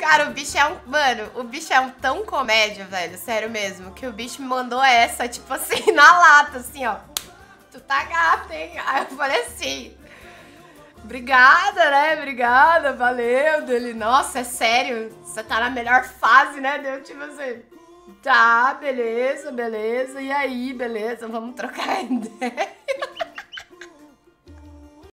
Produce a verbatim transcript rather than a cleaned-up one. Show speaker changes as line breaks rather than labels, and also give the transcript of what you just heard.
Cara, o bicho é um... Mano, o bicho é um tão comédia, velho. Sério mesmo. Que o bicho me mandou essa, tipo assim, na lata, assim, ó. Tu tá gata, hein? Aí eu falei assim... Obrigada, né? Obrigada, valeu. Dele, nossa, é sério? Você tá na melhor fase, né? Deu tipo assim... Tá, beleza, beleza. E aí, beleza? Vamos trocar ideia.